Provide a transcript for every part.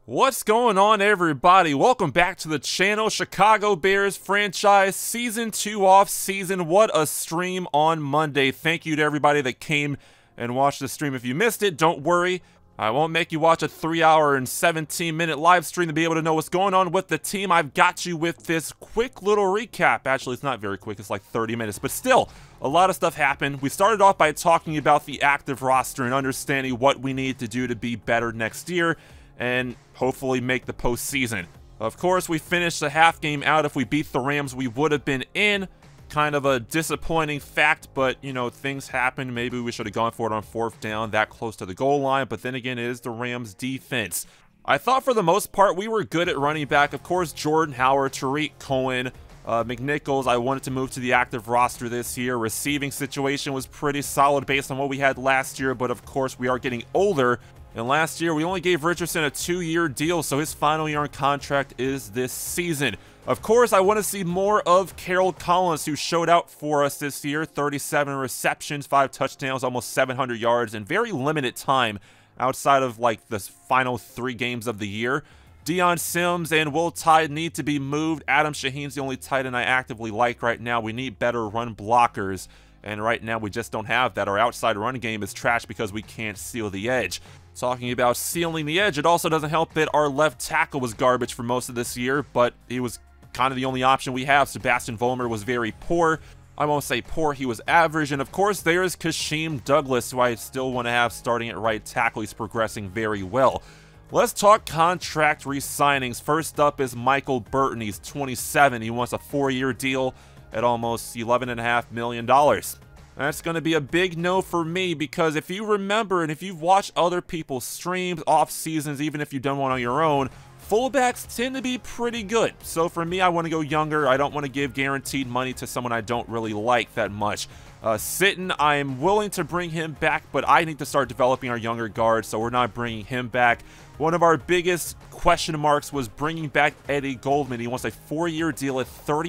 What's going on, everybody? Welcome back to the channel. Chicago Bears franchise season 2 off season. What a stream on Monday. Thank you to everybody that came and watched the stream. If you missed it, don't worry. I won't make you watch a 3-hour and 17-minute live stream to be able to know what's going on with the team. I've got you with this quick little recap. Actually, it's not very quick. It's like 30 minutes, but still, a lot of stuff happened. We started off by talking about the active roster and understanding what we need to do to be better next year and hopefully make the postseason. Of course, we finished the half game out. If we beat the Rams, we would have been in. Kind of a disappointing fact, but, you know, things happen. Maybe we should have gone for it on 4th down that close to the goal line, but then again, it is the Rams defense. I thought for the most part we were good at running back. Of course, Jordan Howard, Tariq Cohen, McNichols, I wanted to move to the active roster this year. Receiving situation was pretty solid based on what we had last year, but of course we are getting older. And last year, we only gave Richardson a 2-year deal, so his final year on contract is this season. Of course, I want to see more of Carroll Collins, who showed out for us this year. 37 receptions, 5 touchdowns, almost 700 yards, and very limited time outside of, like, the final 3 games of the year. Deion Sims and Will Tide need to be moved. Adam Shaheen's the only tight end I actively like right now. We need better run blockers, and right now we just don't have that. Our outside run game is trash because we can't seal the edge. Talking about sealing the edge, it also doesn't help that our left tackle was garbage for most of this year, but he was kind of the only option we have. Sebastian Vollmer was very poor. I won't say poor, he was average. And of course, there's Kasheem Douglas, who I still want to have starting at right tackle. He's progressing very well. Let's talk contract re-signings. First up is Michael Burton. He's 27. He wants a 4-year deal at almost $11.5 million. That's going to be a big no for me, because if you remember and if you've watched other people's streams, off seasons, even if you've done one on your own, fullbacks tend to be pretty good. So for me, I want to go younger. I don't want to give guaranteed money to someone I don't really like that much. Sitton, I am willing to bring him back, but I need to start developing our younger guards, so we're not bringing him back. One of our biggest question marks was bringing back Eddie Goldman. He wants a 4-year deal at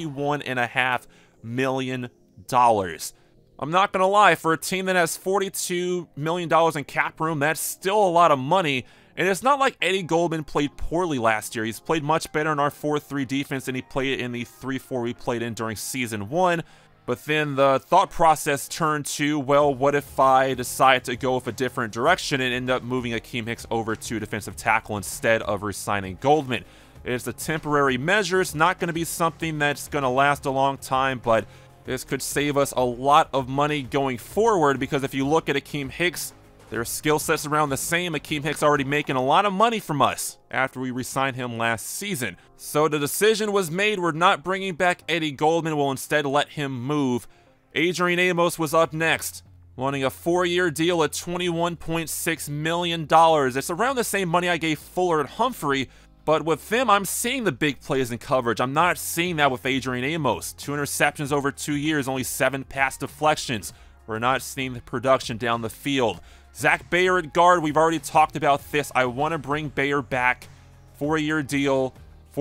$31.5 million. I'm not going to lie, for a team that has $42 million in cap room, that's still a lot of money. And it's not like Eddie Goldman played poorly last year. He's played much better in our 4-3 defense than he played in the 3-4 we played in during Season 1. But then the thought process turned to, well, what if I decide to go with a different direction and end up moving Akeem Hicks over to defensive tackle instead of re-signing Goldman? It's a temporary measure. It's not going to be something that's going to last a long time, but this could save us a lot of money going forward, because if you look at Akeem Hicks, their skill set's around the same. Akeem Hicks already making a lot of money from us after we re-signed him last season. So the decision was made. We're not bringing back Eddie Goldman. We'll instead let him move. Adrian Amos was up next, wanting a 4-year deal at $21.6 million. It's around the same money I gave Fuller and Humphrey, but with them, I'm seeing the big plays in coverage. I'm not seeing that with Adrian Amos. 2 interceptions over 2 years, only 7 pass deflections. We're not seeing the production down the field. Zach Bayer at guard, we've already talked about this. I want to bring Bayer back. 4-year deal,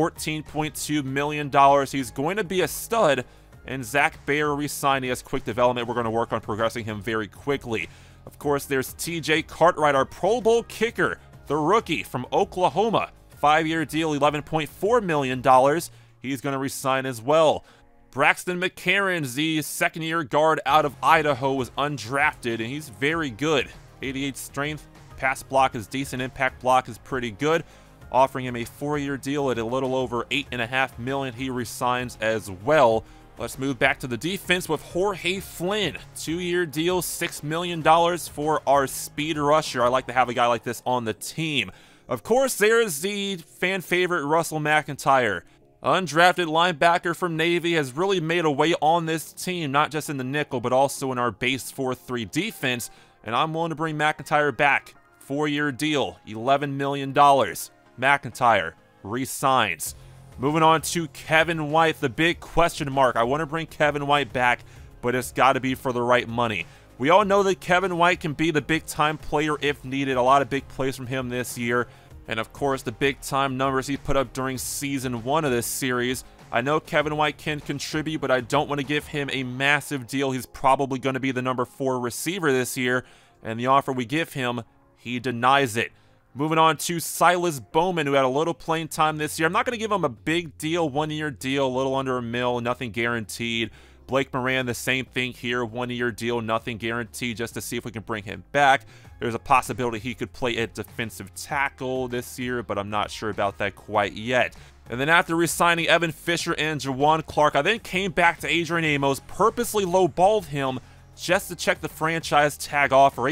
$14.2 million. He's going to be a stud, and Zach Bayer re-signed. He has quick development. We're going to work on progressing him very quickly. Of course, there's TJ Cartwright, our Pro Bowl kicker, the rookie from Oklahoma. 5-year deal, $11.4 million. He's going to resign as well. Braxton McCarron, the 2nd-year guard out of Idaho, was undrafted, and he's very good. 88 strength, pass block is decent, impact block is pretty good. Offering him a 4-year deal at a little over $8.5 million. He resigns as well. Let's move back to the defense with Jorge Flynn. 2-year deal, $6 million for our speed rusher. I like to have a guy like this on the team. Of course, there's the fan favorite Russell McIntyre. Undrafted linebacker from Navy, has really made a way on this team, not just in the nickel, but also in our base 4-3 defense, and I'm willing to bring McIntyre back. 4-year deal, $11 million. McIntyre re-signs. Moving on to Kevin White, the big question mark. I want to bring Kevin White back, but it's got to be for the right money. We all know that Kevin White can be the big-time player if needed. A lot of big plays from him this year. And of course, the big-time numbers he put up during Season 1 of this series. I know Kevin White can contribute, but I don't want to give him a massive deal. He's probably going to be the number 4 receiver this year. And the offer we give him, he denies it. Moving on to Silas Bowman, who had a little playing time this year. I'm not going to give him a big deal, 1-year deal, a little under $1 million, nothing guaranteed. Blake Moran, the same thing here, 1-year deal, nothing guaranteed, just to see if we can bring him back. There's a possibility he could play at defensive tackle this year, but I'm not sure about that quite yet. And then after re-signing Evan Fisher and Jawan Clark, I then came back to Adrian Amos, purposely lowballed him just to check the franchise tag off for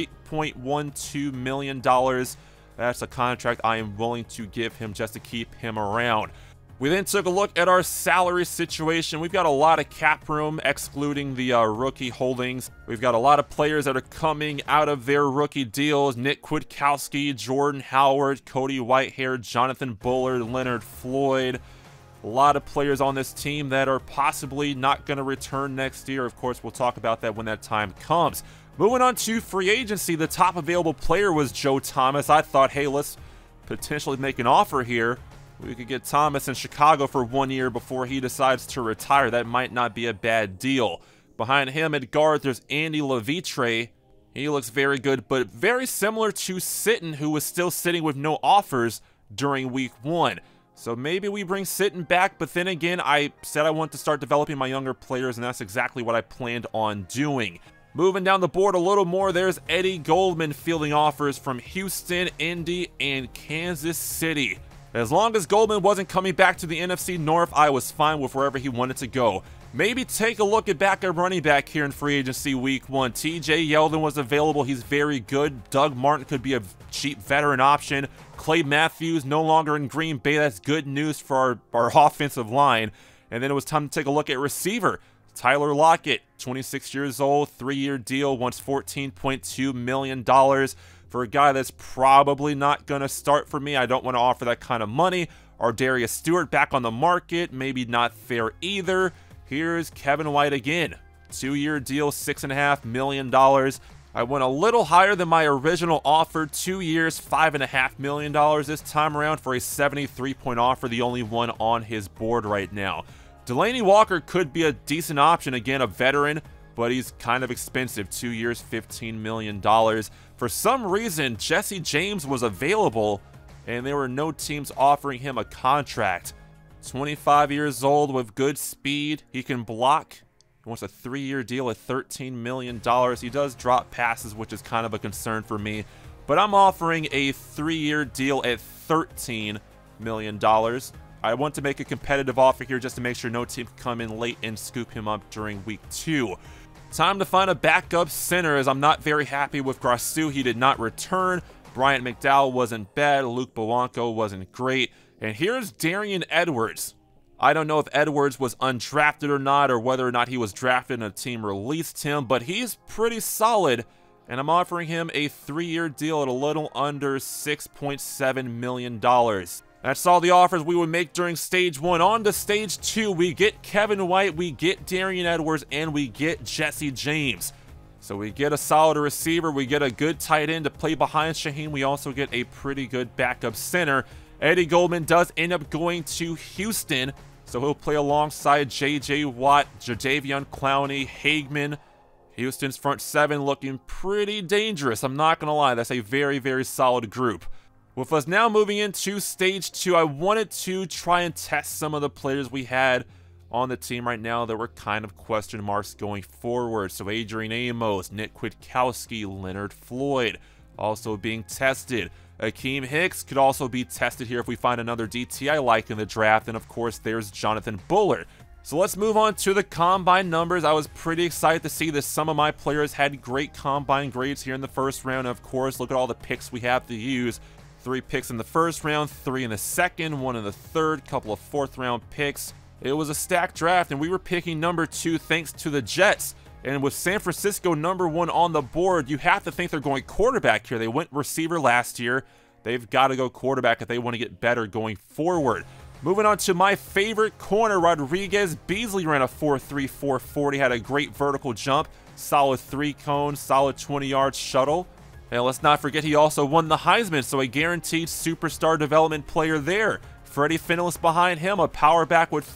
$8.12 million. That's a contract I am willing to give him just to keep him around. We then took a look at our salary situation. We've got a lot of cap room, excluding the rookie holdings. We've got a lot of players that are coming out of their rookie deals. Nick Kwiatkowski, Jordan Howard, Cody Whitehair, Jonathan Bullard, Leonard Floyd. A lot of players on this team that are possibly not going to return next year. Of course, we'll talk about that when that time comes. Moving on to free agency, the top available player was Joe Thomas. I thought, hey, let's potentially make an offer here. We could get Thomas in Chicago for 1 year before he decides to retire. That might not be a bad deal. Behind him at guard, there's Andy Levitre. He looks very good, but very similar to Sitton, who was still sitting with no offers during week 1. So maybe we bring Sitton back, but then again, I said I want to start developing my younger players, and that's exactly what I planned on doing. Moving down the board a little more, there's Eddie Goldman fielding offers from Houston, Indy, and Kansas City. As long as Goldman wasn't coming back to the NFC North, I was fine with wherever he wanted to go. Maybe take a look at backup running back here in free agency week 1. TJ Yeldon was available. He's very good. Doug Martin could be a cheap veteran option. Clay Matthews no longer in Green Bay. That's good news for our offensive line. And then it was time to take a look at receiver. Tyler Lockett, 26 years old, 3-year deal, wants $14.2 million. For a guy that's probably not going to start for me. I don't want to offer that kind of money. Darius Stewart back on the market, maybe not fair either. Here's Kevin White again. 2-year deal, $6.5 million. I went a little higher than my original offer, 2 years, $5.5 million this time around for a 73-point offer, the only one on his board right now. Delaney Walker could be a decent option, again, a veteran, but he's kind of expensive, 2 years, $15 million. For some reason, Jesse James was available, and there were no teams offering him a contract. 25 years old with good speed. He can block. He wants a 3-year deal at $13 million. He does drop passes, which is kind of a concern for me. But I'm offering a 3-year deal at $13 million. I want to make a competitive offer here just to make sure no team can come in late and scoop him up during week 2. Time to find a backup center, as I'm not very happy with Grasu. He did not return. Bryant McDowell wasn't bad. Luke Belanco wasn't great. And here's Darian Edwards. I don't know if Edwards was undrafted or not, or whether or not he was drafted and a team released him, but he's pretty solid. And I'm offering him a 3-year deal at a little under $6.7 million. That's all the offers we would make during Stage 1. On to Stage 2, we get Kevin White, we get Darian Edwards, and we get Jesse James. So we get a solid receiver, we get a good tight end to play behind Shaheen, we also get a pretty good backup center. Eddie Goldman does end up going to Houston, so he'll play alongside J.J. Watt, Jadeveon Clowney, Hagman. Houston's front 7 looking pretty dangerous, I'm not going to lie, that's a very, very solid group. With us now moving into Stage 2, I wanted to try and test some of the players we had on the team right now that were kind of question marks going forward. So Adrian Amos, Nick Kwiatkowski, Leonard Floyd also being tested. Akeem Hicks could also be tested here if we find another DT I like in the draft. And of course, there's Jonathan Bullard. So let's move on to the combine numbers. I was pretty excited to see that some of my players had great combine grades here in the first round. And of course, look at all the picks we have to use. 3 picks in the first round, 3 in the second, 1 in the third, couple of 4th round picks. It was a stacked draft, and we were picking number 2 thanks to the Jets. And with San Francisco number 1 on the board, you have to think they're going quarterback here. They went receiver last year. They've got to go quarterback if they want to get better going forward. Moving on to my favorite corner, Rodriguez Beasley ran a 4.3 4.40, had a great vertical jump, solid 3-cone, solid 20-yard shuttle. And let's not forget he also won the Heisman, so a guaranteed superstar development player there. Freddie Finellis behind him, a power back with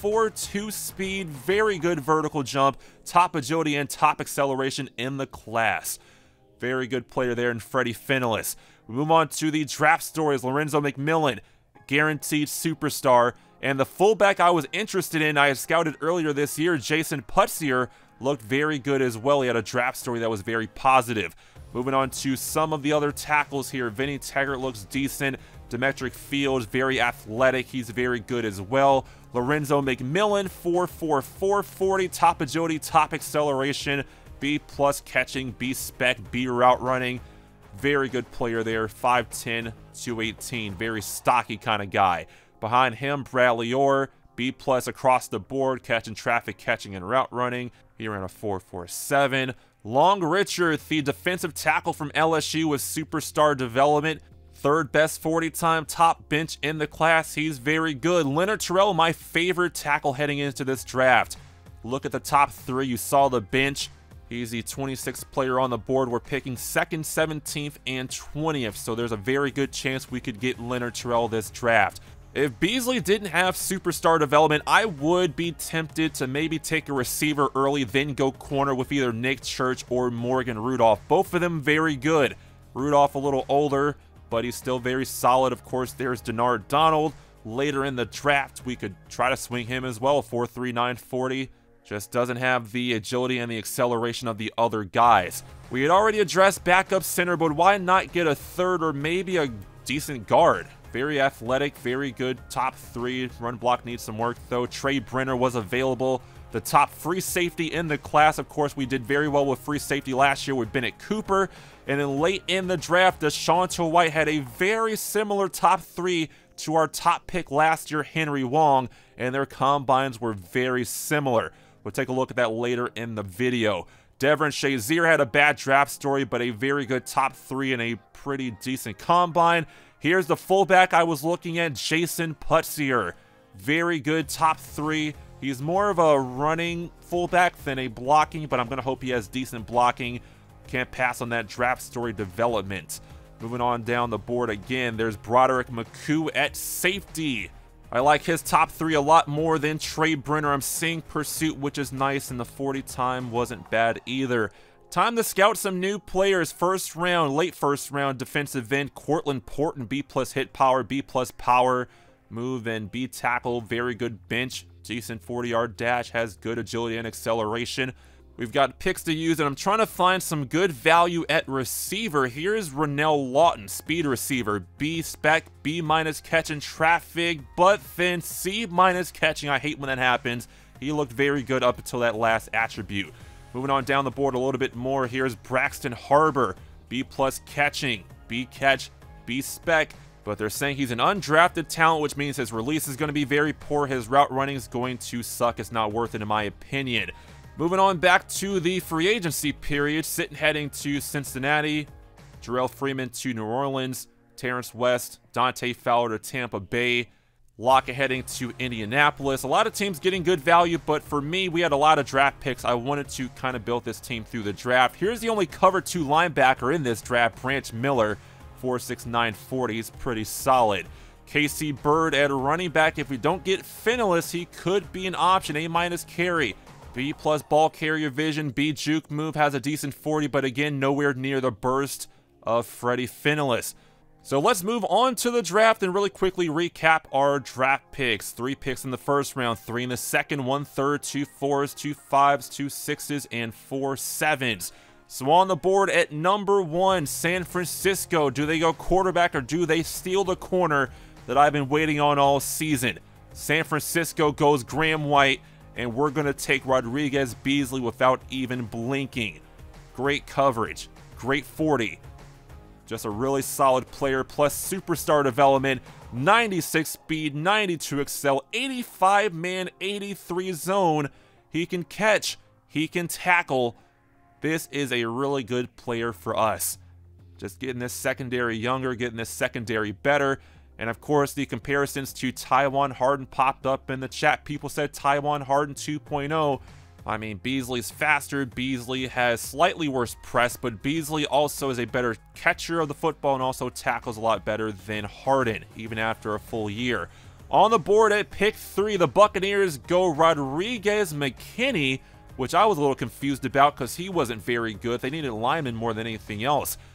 4.42 speed, very good vertical jump, top agility and top acceleration in the class. Very good player there in Freddie Finellis. We move on to the draft stories. Lorenzo McMillan, guaranteed superstar. And the fullback I was interested in, I had scouted earlier this year, Jason Putzier, looked very good as well. He had a draft story that was very positive. Moving on to some of the other tackles here. Vinny Taggart looks decent. Demetric Fields, very athletic. He's very good as well. Lorenzo McMillan, 4.4, 440, top agility, top acceleration, B+ catching, B spec, B route running. Very good player there, 5'10", 218. Very stocky kind of guy. Behind him, Bradley Orr, B+ across the board, catching traffic, catching and route running. He ran a 4.47. Long Richard, the defensive tackle from LSU with superstar development. Third best 40-time top bench in the class. He's very good. Leonard Terrell, my favorite tackle heading into this draft. Look at the top three. You saw the bench. He's the 26th player on the board. We're picking 2nd, 17th, and 20th. So there's a very good chance we could get Leonard Terrell this draft. If Beasley didn't have superstar development, I would be tempted to maybe take a receiver early, then go corner with either Nick Church or Morgan Rudolph. Both of them very good. Rudolph a little older, but he's still very solid. Of course, there's Denard Donald. Later in the draft, we could try to swing him as well, 4.3, 940. Just doesn't have the agility and the acceleration of the other guys. We had already addressed backup center, but why not get a third or maybe a decent guard? Very athletic, very good, top 3. Run block needs some work, though. Trey Brenner was available. The top free safety in the class. Of course, we did very well with free safety last year with Bennett Cooper. And then late in the draft, Deshaunte White had a very similar top 3 to our top pick last year, Henry Wong. And their combines were very similar. We'll take a look at that later in the video. Devin Shazier had a bad draft story, but a very good top 3 and a pretty decent combine. Here's the fullback I was looking at, Jason Putzier. Very good top 3. He's more of a running fullback than a blocking, but I'm going to hope he has decent blocking. Can't pass on that draft story development. Moving on down the board again, there's Broderick McCoo at safety. I like his top 3 a lot more than Trey Brenner. I'm seeing pursuit, which is nice, and the 40 time wasn't bad either. Time to scout some new players. First round, late first round defensive end, Cortland Porton, B+ hit power, B+ power, move and B tackle, very good bench, decent 40-yard dash, has good agility and acceleration. We've got picks to use, and I'm trying to find some good value at receiver. Here's Rennell Lawton, speed receiver, B spec, B- catching traffic, but then C- catching. I hate when that happens. He looked very good up until that last attribute. Moving on down the board a little bit more, here's Braxton Harbor, B+ catching, B catch, B spec, but they're saying he's an undrafted talent, which means his release is going to be very poor. His route running is going to suck. It's not worth it in my opinion. Moving on back to the free agency period, Sitton heading to Cincinnati, Jarrell Freeman to New Orleans, Terrence West, Dante Fowler to Tampa Bay, Lockett heading to Indianapolis. A lot of teams getting good value, but for me, we had a lot of draft picks. I wanted to kind of build this team through the draft. Here's the only cover 2 linebacker in this draft, Branch Miller, 4.6, 940. He's pretty solid. Casey Bird at running back. If we don't get Fineless, he could be an option. A- carry. B+ ball carrier vision. B juke move, has a decent 40, but again, nowhere near the burst of Freddie Fineless. So let's move on to the draft and really quickly recap our draft picks. 3 picks in the first round, 3 in the second, 1/3, 2 4s, 2 5s, 2 6s, and 4 7s. So on the board at number 1, San Francisco. Do they go quarterback or do they steal the corner that I've been waiting on all season? San Francisco goes Graham White, and we're going to take Rodriguez Beasley without even blinking. Great coverage, great 40. Just a really solid player, plus superstar development, 96 speed, 92 excel, 85 man, 83 zone. He can catch, he can tackle. This is a really good player for us. Just getting this secondary younger, getting this secondary better. And of course, the comparisons to Taiwan Harden popped up in the chat. People said Taiwan Harden 2.0. I mean, Beasley's faster. Beasley has slightly worse press, but Beasley also is a better catcher of the football and also tackles a lot better than Harden, even after a full year. On the board at pick 3, the Buccaneers go Rodriguez McKinney, which I was a little confused about because he wasn't very good. They needed a lineman more than anything else.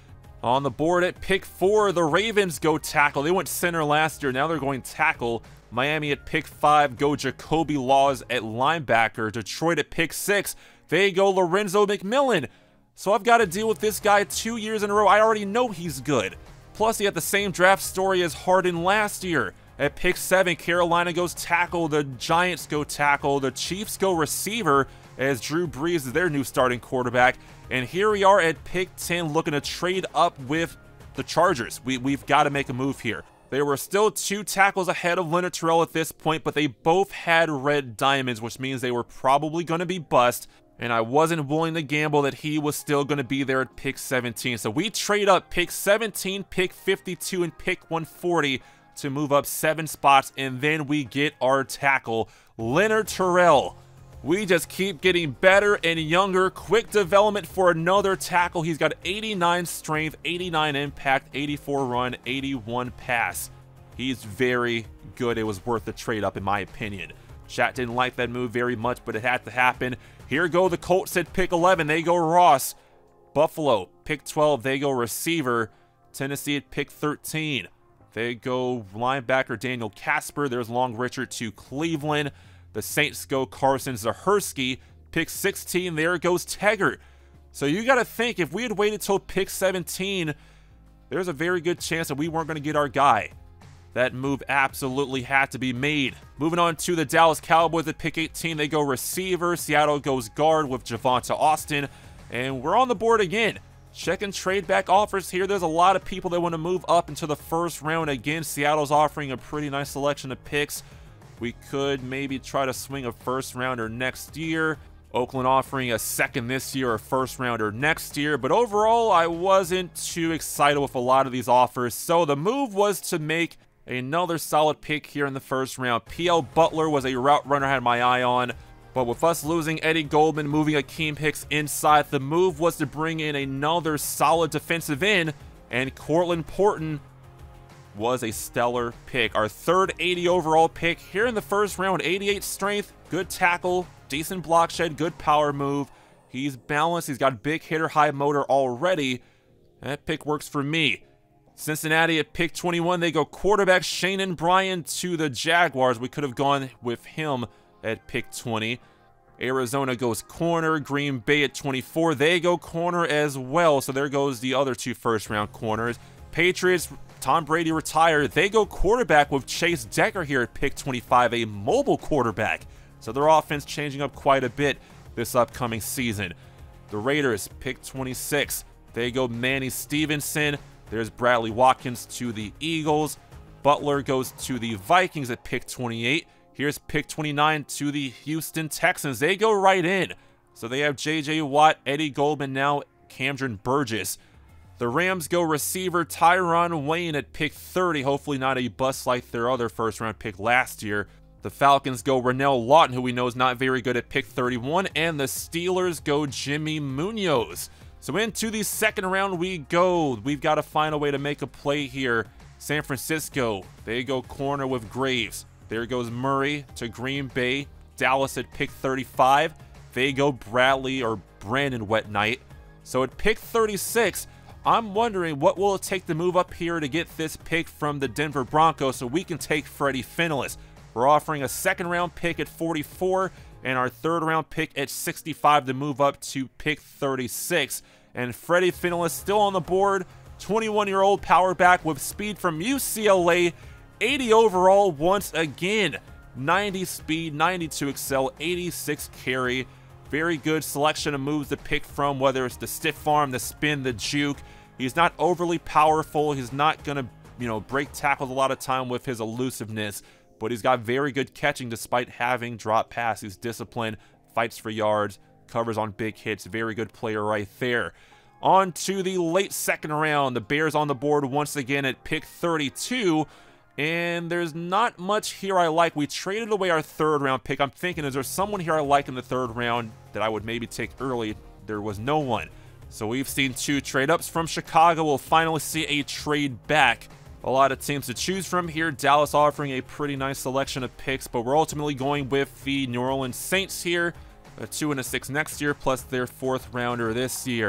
On the board at pick 4, the Ravens go tackle. They went center last year. Now they're going tackle. Miami at pick 5 go Jacoby Laws at linebacker. Detroit at pick 6, they go Lorenzo McMillan. So I've got to deal with this guy 2 years in a row. I already know he's good. Plus, he had the same draft story as Harden last year. At pick 7, Carolina goes tackle. The Giants go tackle. The Chiefs go receiver as Drew Brees is their new starting quarterback. And here we are at pick 10 looking to trade up with the Chargers. We've got to make a move here. There were still 2 tackles ahead of Leonard Terrell at this point, but they both had red diamonds, which means they were probably going to be bust. And I wasn't willing to gamble that he was still going to be there at pick 17. So we trade up pick 17, pick 52, and pick 140 to move up 7 spots. And then we get our tackle, Leonard Terrell. We just keep getting better and younger. Quick development for another tackle. He's got 89 strength, 89 impact, 84 run, 81 pass. He's very good. It was worth the trade up in my opinion. Chat didn't like that move very much, but it had to happen. Here go the Colts at pick 11. They go Ross. Buffalo, pick 12. They go receiver. Tennessee at pick 13. They go linebacker Daniel Casper. There's Long Richard to Cleveland. The Saints go Carson Zahersky. Pick 16, there goes Tegart. So you got to think, if we had waited till pick 17, there's a very good chance that we weren't going to get our guy. That move absolutely had to be made. Moving on to the Dallas Cowboys at pick 18, they go receiver. Seattle goes guard with Javonte Austin. And we're on the board again. Checking trade back offers here. There's a lot of people that want to move up into the first round. Again, Seattle's offering a pretty nice selection of picks. We could maybe try to swing a first rounder next year. Oakland offering a second this year, a first rounder next year. But overall, I wasn't too excited with a lot of these offers. So the move was to make another solid pick here in the first round. P.L. Butler was a route runner I had my eye on. But with us losing Eddie Goldman, moving Akeem Hicks inside, the move was to bring in another solid defensive end. And Cortland Porton was a stellar pick. Our third 80 overall pick here in the first round. 88 strength, good tackle, decent block shed, good power move. He's balanced. He's got big hitter, high motor already. That pick works for me. Cincinnati at pick 21. They go quarterback Shannon Bryan to the Jaguars. We could have gone with him at pick 20. Arizona goes corner. Green Bay at 24. They go corner as well. So there goes the other 2 first-round corners. Patriots, Tom Brady retired. They go quarterback with Chase Decker here at pick 25, a mobile quarterback. So their offense changing up quite a bit this upcoming season. The Raiders, pick 26. They go Manny Stevenson. There's Bradley Watkins to the Eagles. Butler goes to the Vikings at pick 28. Here's pick 29 to the Houston Texans. They go right in. So they have J.J. Watt, Eddie Goldman, now Camden Burgess. The Rams go receiver Tyron Wayne at pick 30. Hopefully not a bust like their other first-round pick last year. The Falcons go Rennell Lawton, who we know is not very good, at pick 31. And the Steelers go Jimmy Munoz. So into the second round we go. We've got to find a way to make a play here. San Francisco, they go corner with Graves. There goes Murray to Green Bay. Dallas at pick 35. They go Bradley or Brandon Wetnight. So at pick 36, I'm wondering what will it take to move up here to get this pick from the Denver Broncos so we can take Freddie Finless. We're offering a second-round pick at 44 and our third-round pick at 65 to move up to pick 36. And Freddie Finless still on the board, 21-year-old power back with speed from UCLA, 80 overall once again, 90 speed, 92 excel, 86 carry. Very good selection of moves to pick from, whether it's the stiff arm, the spin, the juke. He's not overly powerful. He's not going to, break tackles a lot of time with his elusiveness, but he's got very good catching despite having drop pass. He's disciplined, fights for yards, covers on big hits. Very good player right there. On to the late second round. The Bears on the board once again at pick 32. And there's not much here I like. We traded away our third round pick. I'm thinking, is there someone here I like in the third round that I would maybe take early? There was no one. So we've seen 2 trade-ups from Chicago. We'll finally see a trade back. A lot of teams to choose from here. Dallas offering a pretty nice selection of picks, but we're ultimately going with the New Orleans Saints here. A 2 and a 6 next year, plus their 4th rounder this year.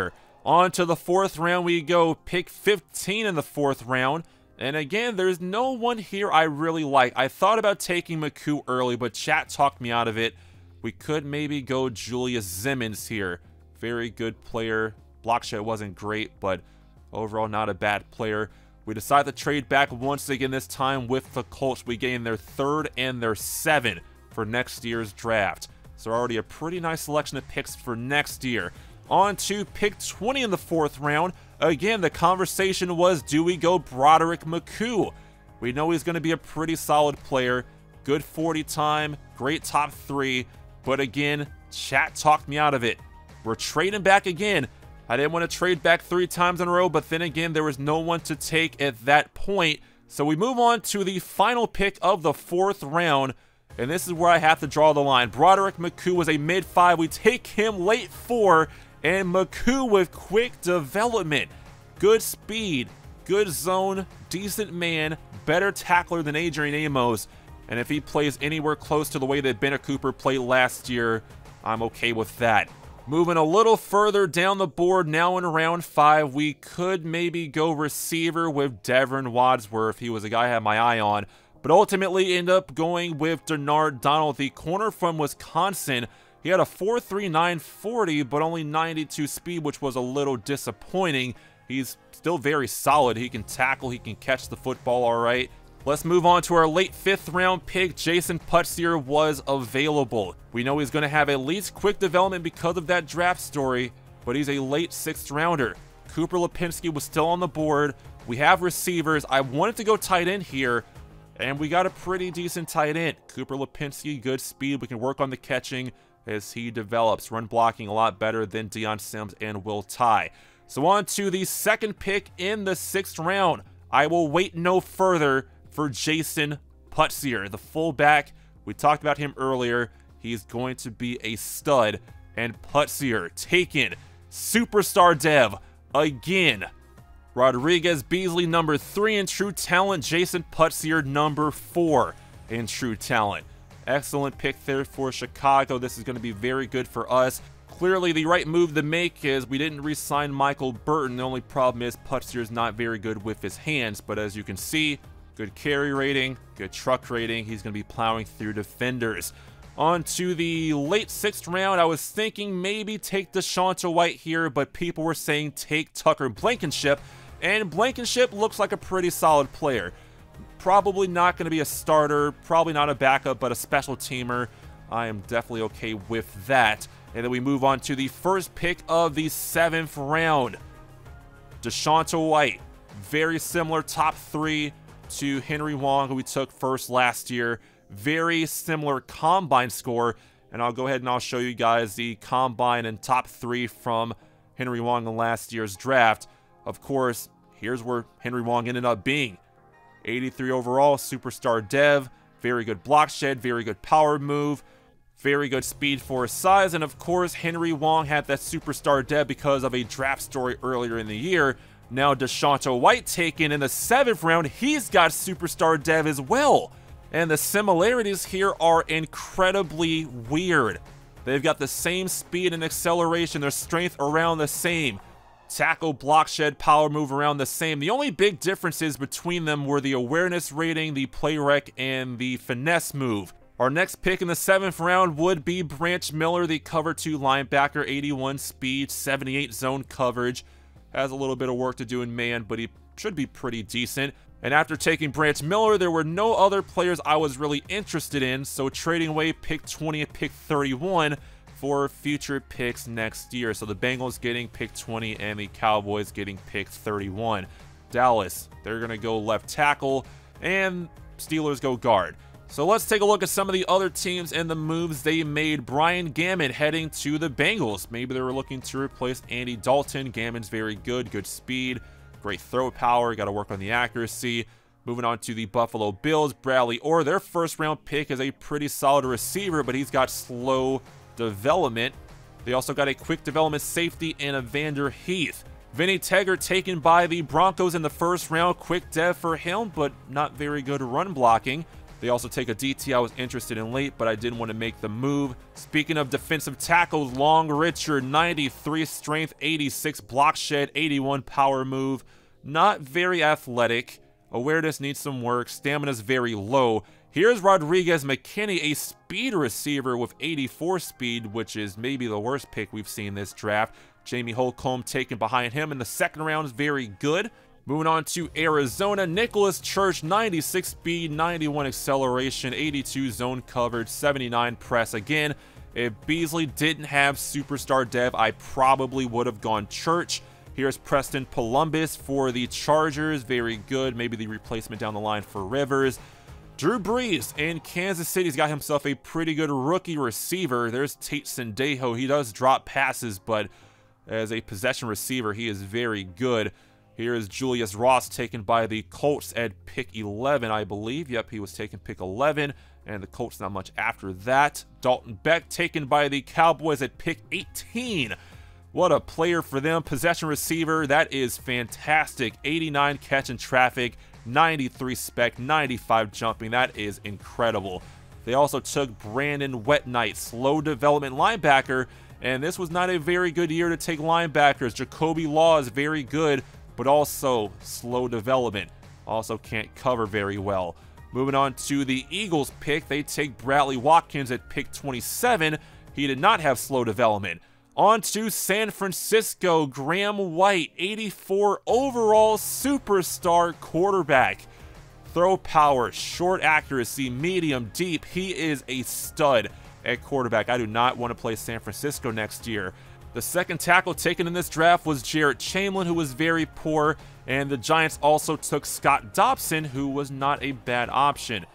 On to the 4th round we go, pick 15 in the 4th round. And again, there's no one here I really like. I thought about taking McCoo early, but chat talked me out of it. We could maybe go Julius Simmons here. Very good player. Block shed wasn't great, but overall not a bad player. We decide to trade back once again, this time with the Colts. We gain their 3rd and their 7th for next year's draft. So already a pretty nice selection of picks for next year. On to pick 20 in the 4th round. Again, the conversation was, do we go Broderick McCoo? We know he's going to be a pretty solid player. Good 40 time, great top 3. But again, chat talked me out of it. We're trading back again. I didn't want to trade back 3 times in a row, but then again, there was no one to take at that point. So we move on to the final pick of the 4th round. And this is where I have to draw the line. Broderick McCoo was a mid-5. We take him late 4. And McCoo with quick development. Good speed, good zone, decent man, better tackler than Adrian Amos. And if he plays anywhere close to the way that Bennett Cooper played last year, I'm okay with that. Moving a little further down the board, now in round 5, we could maybe go receiver with Devin Wadsworth. He was a guy I had my eye on. But ultimately end up going with Denard Donald, the corner from Wisconsin. He had a 4.39 40, but only 92 speed, which was a little disappointing. He's still very solid. He can tackle, he can catch the football all right. Let's move on to our late 5th round pick. Jason Putzier was available. We know he's going to have at least quick development because of that draft story, but he's a late 6th rounder. Cooper Lipinski was still on the board. We have receivers. I wanted to go tight end here, and we got a pretty decent tight end. Cooper Lipinski, good speed. We can work on the catching as he develops. Run blocking a lot better than Deion Sims and Will Tye. So on to the 2nd pick in the 6th round. I will wait no further for Jason Putzier, the fullback. We talked about him earlier. He's going to be a stud. And Putzier taken. Superstar dev again. Rodriguez Beasley, number 3 in true talent. Jason Putzier, number 4 in true talent. Excellent pick there for Chicago. This is going to be very good for us. Clearly the right move to make is we didn't re-sign Michael Burton. The only problem is Putzier's not very good with his hands, but as you can see, good carry rating, good truck rating. He's going to be plowing through defenders. On to the late 6th round. I was thinking maybe take Deshaunte White here, but people were saying take Tucker Blankenship, and Blankenship looks like a pretty solid player. Probably not going to be a starter, probably not a backup, but a special teamer. I am definitely okay with that. And then we move on to the 1st pick of the 7th round. Deshaunte White, very similar top 3 to Henry Wong, who we took first last year. Very similar combine score. And I'll go ahead and I'll show you guys the combine and top 3 from Henry Wong in last year's draft. Of course, here's where Henry Wong ended up being. 83 overall, superstar dev, very good block shed, very good power move, very good speed for his size, and of course Henry Wong had that superstar dev because of a draft story earlier in the year. Now Deshaunte White taken in the 7th round, he's got superstar dev as well. And the similarities here are incredibly weird. They've got the same speed and acceleration, their strength around the same. Tackle, block shed, power move around the same. The only big differences between them were the awareness rating, the play rec, and the finesse move. Our next pick in the 7th round would be Branch Miller, the cover 2 linebacker, 81 speed, 78 zone coverage. Has a little bit of work to do in man, but he should be pretty decent. And after taking Branch Miller, there were no other players I was really interested in, so trading away pick 20 and pick 31 for future picks next year. So the Bengals getting pick 20 and the Cowboys getting pick 31. Dallas, they're going to go left tackle, and Steelers go guard. So let's take a look at some of the other teams and the moves they made. Brian Gammon heading to the Bengals. Maybe they were looking to replace Andy Dalton. Gammon's very good, good speed, great throw power, got to work on the accuracy. Moving on to the Buffalo Bills, Bradley Orr, their 1st round pick is a pretty solid receiver, but he's got slow development. They also got a quick development safety in Evander Heath. Vinny Teggart taken by the Broncos in the 1st round. Quick dev for him, but not very good run blocking. They also take a DT I was interested in late, but I didn't want to make the move. Speaking of defensive tackles, Long Richard, 93 strength, 86 block shed, 81 power move. Not very athletic. Awareness needs some work. Stamina's very low. Here's Rodriguez McKinney, a speed receiver with 84 speed, which is maybe the worst pick we've seen this draft. Jamie Holcomb taken behind him in the second round is very good. Moving on to Arizona, Nicholas Church, 96 speed, 91 acceleration, 82 zone coverage, 79 press. Again, if Beasley didn't have superstar dev, I probably would have gone Church. Here's Preston Columbus for the Chargers, very good. Maybe the replacement down the line for Rivers. Drew Brees in Kansas City's got himself a pretty good rookie receiver. There's Tate Sendejo. He does drop passes, but as a possession receiver, he is very good. Here is Julius Ross taken by the Colts at pick 11, I believe. Yep, he was taken pick 11, and the Colts not much after that. Dalton Beck taken by the Cowboys at pick 18. What a player for them. Possession receiver, that is fantastic. 89 catch in traffic, 93 spec, 95 jumping. That is incredible. They also took Brandon Wetnight, slow development linebacker, and this was not a very good year to take linebackers. Jacoby Law is very good, but also slow development. Also can't cover very well. Moving on to the Eagles pick, they take Bradley Watkins at pick 27. He did not have slow development. On to San Francisco, Graham White, 84 overall superstar quarterback. Throw power, short accuracy, medium, deep. He is a stud at quarterback. I do not want to play San Francisco next year. The second tackle taken in this draft was Jarrett Chamberlain, who was very poor, and the Giants also took Scott Dobson, who was not a bad option.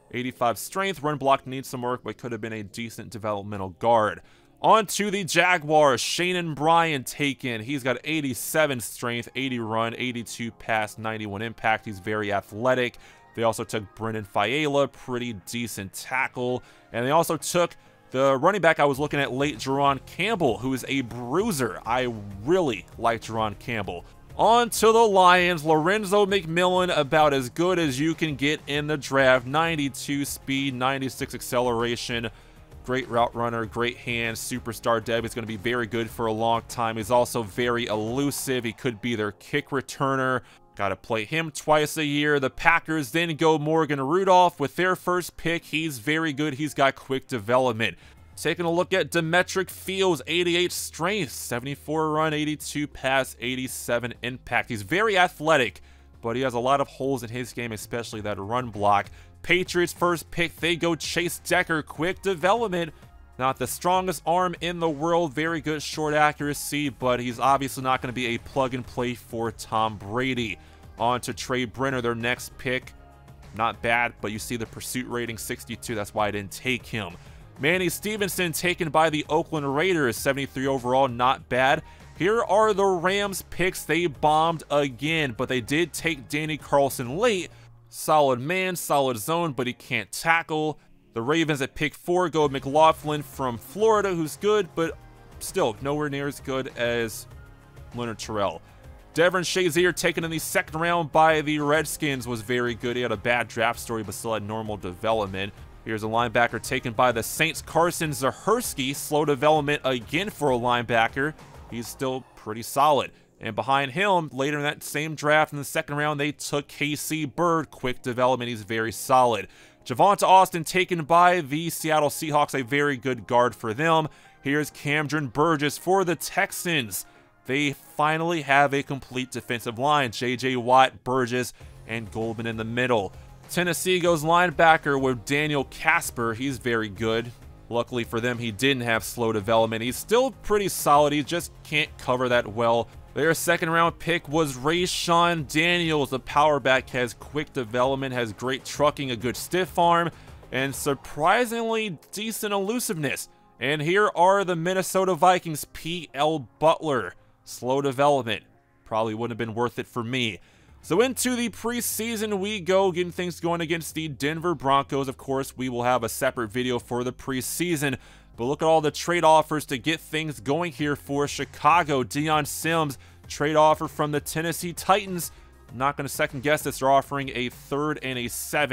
85 strength, run block needs some work, but could have been a decent developmental guard. On to the Jaguars, Shannon Bryan taken. He's got 87 strength, 80 run, 82 pass, 91 impact. He's very athletic. They also took Brendan Fiala, pretty decent tackle. And they also took the running back I was looking at late, Jerron Campbell, who is a bruiser. I really like Jerron Campbell. On to the Lions, Lorenzo McMillan, about as good as you can get in the draft. 92 speed, 96 acceleration. Great route runner, great hands, superstar dev. He's going to be very good for a long time. He's also very elusive. He could be their kick returner. Got to play him twice a year. The Packers then go Morgan Rudolph with their first pick. He's very good. He's got quick development. Taking a look at Demetric Fields, 88 strength, 74 run, 82 pass, 87 impact. He's very athletic, but he has a lot of holes in his game, especially that run block. Patriots first pick, they go Chase Decker, quick development. Not the strongest arm in the world, very good short accuracy, but he's obviously not going to be a plug-and-play for Tom Brady. On to Trey Brenner, their next pick. Not bad, but you see the pursuit rating, 62. That's why I didn't take him. Manny Stevenson taken by the Oakland Raiders, 73 overall, not bad. Here are the Rams picks. They bombed again, but they did take Danny Carlson late. Solid man, solid zone, but he can't tackle. The Ravens at pick 4 go McLaughlin from Florida, who's good, but still nowhere near as good as Leonard Terrell. Devin Shazier taken in the second round by the Redskins was very good. He had a bad draft story, but still had normal development. Here's a linebacker taken by the Saints, Carson Zahersky. Slow development again for a linebacker. He's still pretty solid. And behind him, later in that same draft in the second round, they took KC Bird. Quick development, he's very solid. Javonte Austin taken by the Seattle Seahawks, a very good guard for them. Here's Camden Burgess for the Texans. They finally have a complete defensive line. J.J. Watt, Burgess, and Goldman in the middle. Tennessee goes linebacker with Daniel Casper. He's very good. Luckily for them, he didn't have slow development. He's still pretty solid. He just can't cover that well. Their second round pick was Rayshawn Daniels. The power back has quick development, has great trucking, a good stiff arm, and surprisingly decent elusiveness. And here are the Minnesota Vikings, P.L. Butler. Slow development. Probably wouldn't have been worth it for me. So into the preseason we go, getting things going against the Denver Broncos. Of course, we will have a separate video for the preseason. But look at all the trade offers to get things going here for Chicago. Deion Sims, trade offer from the Tennessee Titans. I'm not going to second guess this. They're offering a 3rd and a 7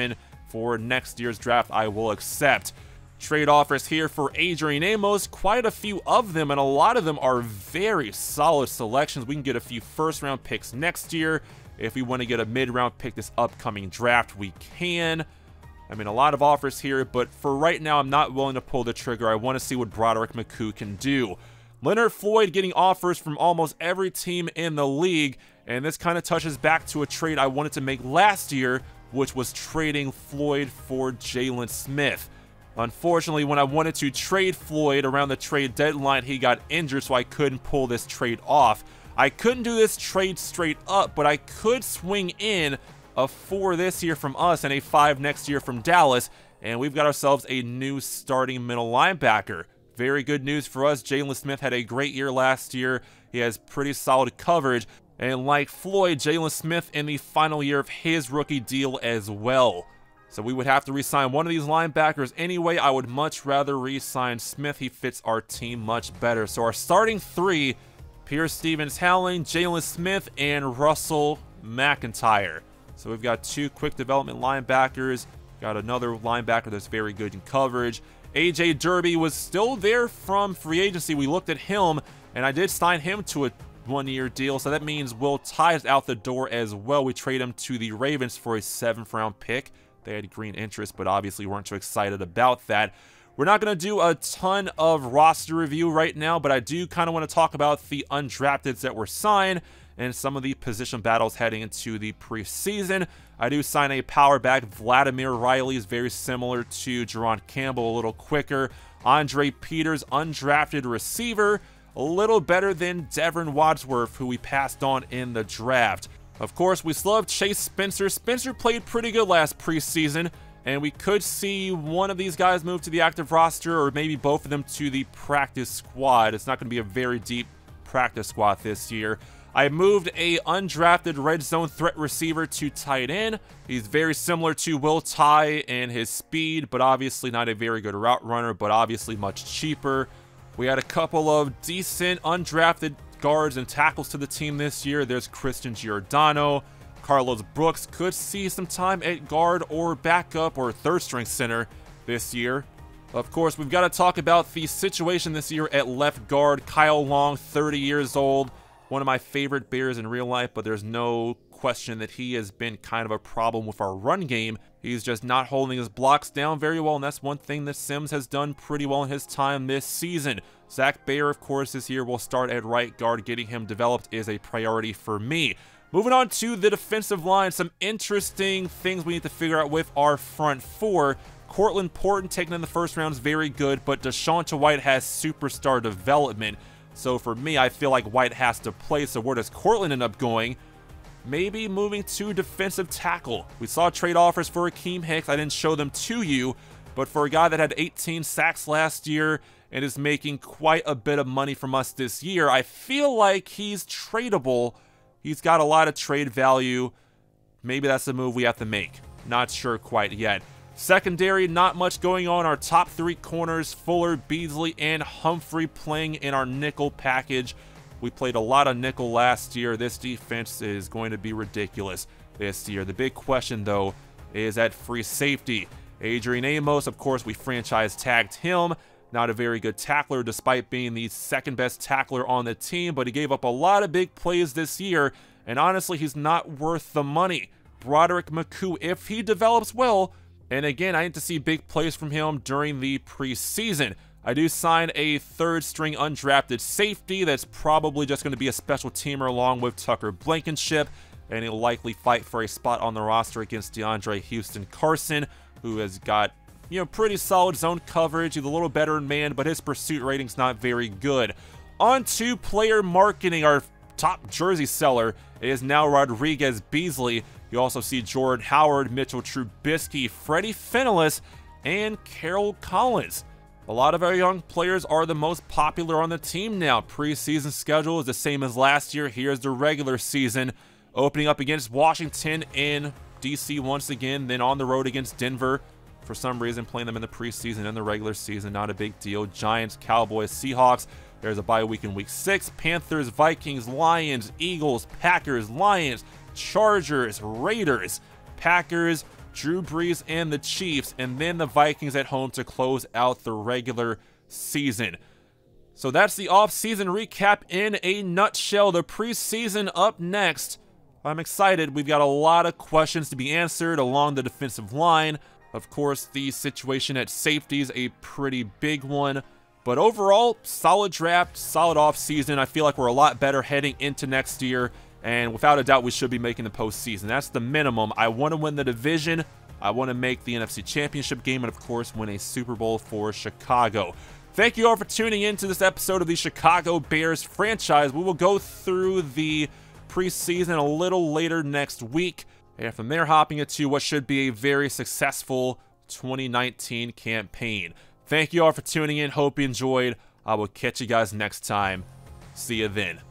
for next year's draft, I will accept. Trade offers here for Adrian Amos, quite a few of them, and a lot of them are very solid selections. We can get a few first-round picks next year. If we want to get a mid-round pick this upcoming draft, we can. I mean, a lot of offers here, but for right now, I'm not willing to pull the trigger. I want to see what Broderick McCool can do. Leonard Floyd getting offers from almost every team in the league, and this kind of touches back to a trade I wanted to make last year, which was trading Floyd for Jalen Smith. Unfortunately, when I wanted to trade Floyd around the trade deadline, he got injured, so I couldn't pull this trade off. I couldn't do this trade straight up, but I could swing in a 4 this year from us and a 5 next year from Dallas, and we've got ourselves a new starting middle linebacker. Very good news for us. Jalen Smith had a great year last year. He has pretty solid coverage, and like Floyd, Jalen Smith in the final year of his rookie deal as well. So we would have to re-sign one of these linebackers anyway. I would much rather re-sign Smith. He fits our team much better. So our starting 3, Pierce Stevens-Howling, Jalen Smith, and Russell McIntyre. So we've got 2 quick development linebackers. Got another linebacker that's very good in coverage. A.J. Derby was still there from free agency. We looked at him, and I did sign him to a 1-year deal. So that means Will Tye is out the door as well. We trade him to the Ravens for a 7th-round pick. They had green interest, but obviously weren't too excited about that. We're not going to do a ton of roster review right now, but I do kind of want to talk about the undrafteds that were signed and some of the position battles heading into the preseason. I do sign a power back. Vladimir Riley is very similar to Jerron Campbell, a little quicker. Andre Peters, undrafted receiver, a little better than Devin Wadsworth, who we passed on in the draft. Of course, we still have Chase Spencer. Spencer played pretty good last preseason, and we could see one of these guys move to the active roster or maybe both of them to the practice squad. It's not going to be a very deep practice squad this year. I moved a undrafted red zone threat receiver to tight end. He's very similar to Will Tye in his speed, but obviously not a very good route runner, but obviously much cheaper. We had a couple of decent undrafted guards and tackles to the team this year. There's Christian Giordano. Carlos Brooks could see some time at guard or backup or 3rd-string center this year. Of course, we've got to talk about the situation this year at left guard. Kyle Long, 30 years old. One of my favorite Bears in real life, but there's no question that he has been kind of a problem with our run game. He's just not holding his blocks down very well, and that's one thing that Sims has done pretty well in his time this season. Zach Bayer, of course, this year will start at right guard. Getting him developed is a priority for me. Moving on to the defensive line, some interesting things we need to figure out with our front 4. Cortland Porton taken in the 1st round is very good, but Deshaunte White has superstar development. So for me, I feel like White has to play. So where does Cortland end up going? Maybe moving to defensive tackle. We saw trade offers for Akeem Hicks. I didn't show them to you, but for a guy that had 18 sacks last year and is making quite a bit of money from us this year, I feel like he's tradable. He's got a lot of trade value. Maybe that's a move we have to make. Not sure quite yet. Secondary, not much going on. Our top 3 corners, Fuller, Beasley, and Humphrey playing in our nickel package. We played a lot of nickel last year. This defense is going to be ridiculous this year. The big question, though, is at free safety. Adrian Amos, of course, we franchise tagged him. Not a very good tackler despite being the 2nd best tackler on the team, but he gave up a lot of big plays this year, and honestly, he's not worth the money. Broderick McCool, if he develops well, and again, I need to see big plays from him during the preseason. I do sign a 3rd-string undrafted safety that's probably just going to be a special teamer along with Tucker Blankenship, and he'll likely fight for a spot on the roster against DeAndre Houston Carson, who has got, pretty solid zone coverage. He's a little better in man, but his pursuit rating's not very good. On to player marketing. Our top jersey seller is now Rodriguez Beasley. You also see Jordan Howard, Mitchell Trubisky, Freddie Finellis, and Carroll Collins. A lot of our young players are the most popular on the team now. Preseason schedule is the same as last year. Here's the regular season. Opening up against Washington in DC once again, then on the road against Denver. For some reason, playing them in the preseason and the regular season, not a big deal. Giants, Cowboys, Seahawks. There's a bye week in week 6. Panthers, Vikings, Lions, Eagles, Packers, Lions, Chargers, Raiders, Packers, Drew Brees and the Chiefs, and then the Vikings at home to close out the regular season. So that's the off-season recap in a nutshell. The preseason up next. I'm excited. We've got a lot of questions to be answered along the defensive line. Of course, the situation at safety is a pretty big one. But overall, solid draft, solid offseason. I feel like we're a lot better heading into next year. And without a doubt, we should be making the postseason. That's the minimum. I want to win the division. I want to make the NFC Championship game. And, of course, win a Super Bowl for Chicago. Thank you all for tuning in to this episode of the Chicago Bears franchise. We will go through the preseason a little later next week. And from there, hopping into what should be a very successful 2019 campaign. Thank you all for tuning in. Hope you enjoyed. I will catch you guys next time. See you then.